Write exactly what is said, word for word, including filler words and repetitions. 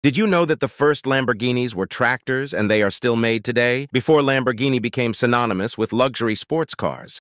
Did you know that the first Lamborghinis were tractors and they are still made today, before Lamborghini became synonymous with luxury sports cars?